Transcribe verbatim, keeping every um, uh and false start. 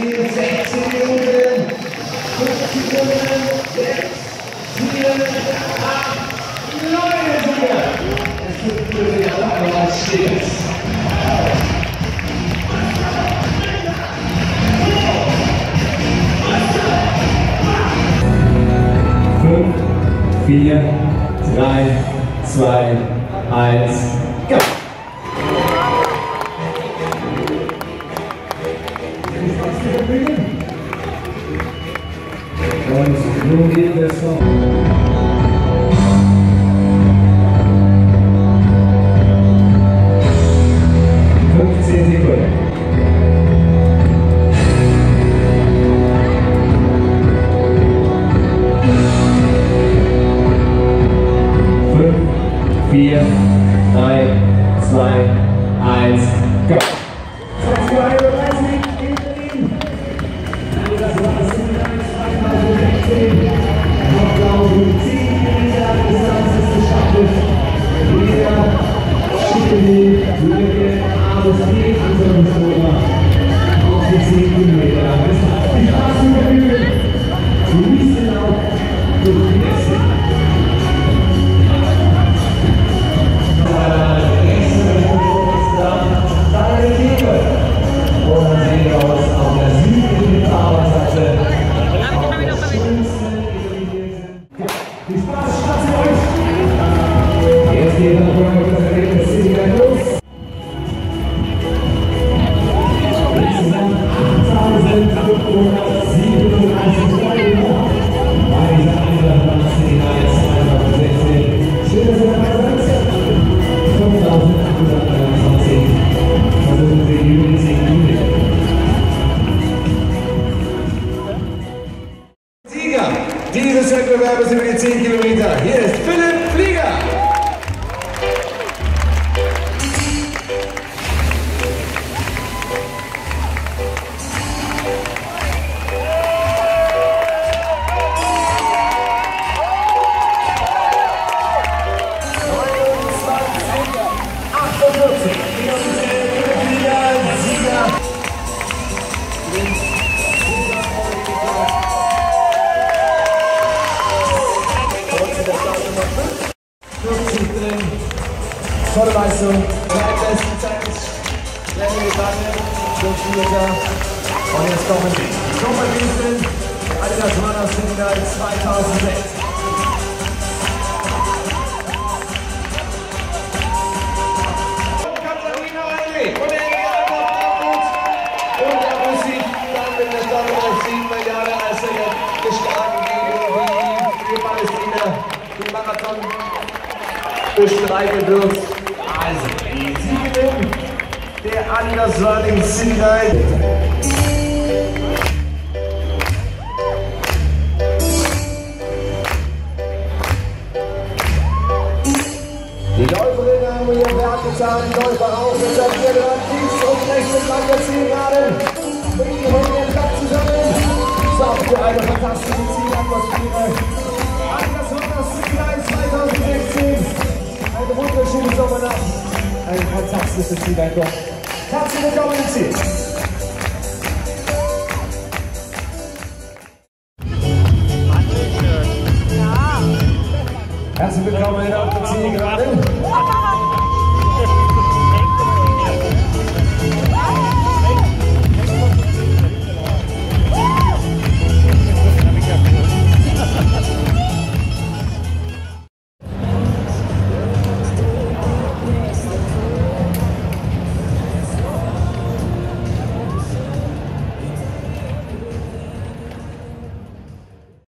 Ziel, sechzehn Minuten, fünfzig Sekunden, sechs, sieben, acht, neun Sieger. Es gibt für die Sache was Stehens. fünf, vier, drei, zwei, eins, go! Und nun geht es noch. fünfzehn Sekunden. fünf, vier, drei, zwei, eins, go! Hauptlauf mit zehn Kilometer Distanz ist gestartet. Jeder schicke Weg, Lücke, Abend, geht unsere Sportler auf die zehn Kilometer. Es hat viel Spaß zu verfügen. Genießt den Lauf durch die Nächste. Deine Liebe. Und dann sehen wir uns auf der südlichen Fahrerseite. Die Spaßstraße euch! Jetzt geht der Running das Ergebnis City Night los. Insgesamt achttausendfünfhundertsiebenundneunzig Teilnehmer bei dieser Adidas Runners City Night zweitausendsechzehn. Schön, dass ihr dabei seid. fünftausendachthunderteinundzwanzig versuchen wir über die zehn Kilometer. Sieger dieses Wettbewerbes über die zehn Kilometer. Hier ist Philipp Pflieger. achtundvierzig. Tolle Leistung, zweitbeste Zeit, Rennen gegangen, fünf Meter. Und jetzt kommen sie. Supergießen, Adidas Runners City Night zweitausendsechs. Katharina Heinig und der Abend und der Musik, dann mit der Sonne auf sieben Milliarden als er geschlagen gegen die Palästina, die Marathon bestreiten wird. Also, die Siegerin der Adidas Runners City Night. Die Läuferinnen haben ihr Werk getan, Läufer auch, jetzt seid ihr dran, links und rechts entlang der Zielgeraden. Bringen die Hände im Platz zusammen. Sorgt für eine fantastische Zielatmosphäre. Adidas Runners City Night zweitausendsechzehn. Eine wunderschöne Sommernacht, ein fantastisches Zieleinkommen. Herzlich willkommen im Ziel. Herzlich willkommen auf der Zielgeraden.